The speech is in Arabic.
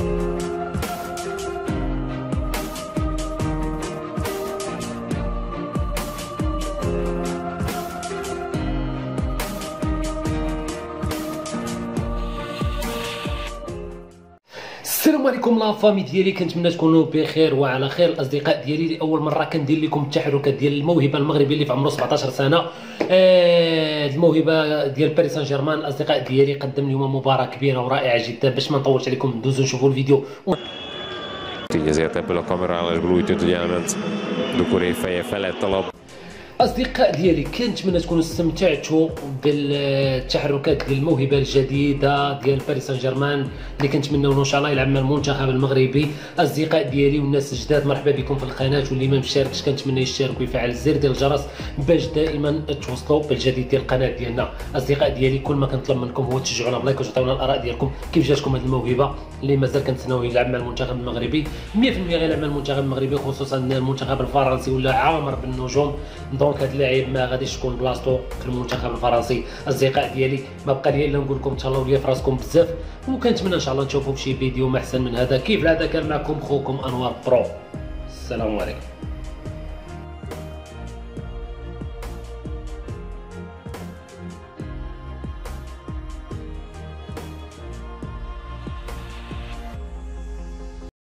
السلام عليكم لا فامي ديالي، كنتمنى تكونوا بخير وعلى خير. الاصدقاء ديالي لاول مره كندير لكم التحركات ديال الموهبه المغربي اللي في عمره 17 سنه. الموهبه ديال باريس سان جيرمان. الاصدقاء ديالي قدم اليوم مباراه كبيره ورائعه جدا. باش ما نطولش عليكم ندوزو نشوفوا الفيديو. Tinhas até pela câmera elas glúteo diante do Corinthians فلا طلب. اصدقاء ديالي كنتمنى تكونوا استمتعتوا بالتحركات ديال الموهبه الجديده ديال باريس سان جيرمان اللي كنتمنوا ان شاء الله يلعب مع المنتخب المغربي. اصدقاء ديالي والناس الجداد، مرحبا بكم في القناه، واللي ما مشاركش كنتمنى يشترك ويفعل الزر ديال الجرس باش دائما توصلوا بالجديد ديال القناه ديالنا. اصدقاء ديالي كل ما كنطلب منكم هو تشجعونا بلايك وتعطيونا الاراء ديالكم كيف جاتكم هذه الموهبه اللي مازال كنتسناوه يلعب مع المنتخب المغربي. 100% غيلعب مع المنتخب المغربي، خصوصا المنتخب الفرنسي ولا عامر بالنجوم. دونك هذا اللاعب ما غاديش تكون بلاصتو في المنتخب الفرنسي. اصدقاء ديالي ما بقى لي الا نقول لكم تهلاو ليا في راسكم بزاف، وكنتمنى ان شاء الله نشوفوا بشي فيديو ما احسن من هذا. كيف العاده كان معكم خوكم انوار برو. السلام عليكم.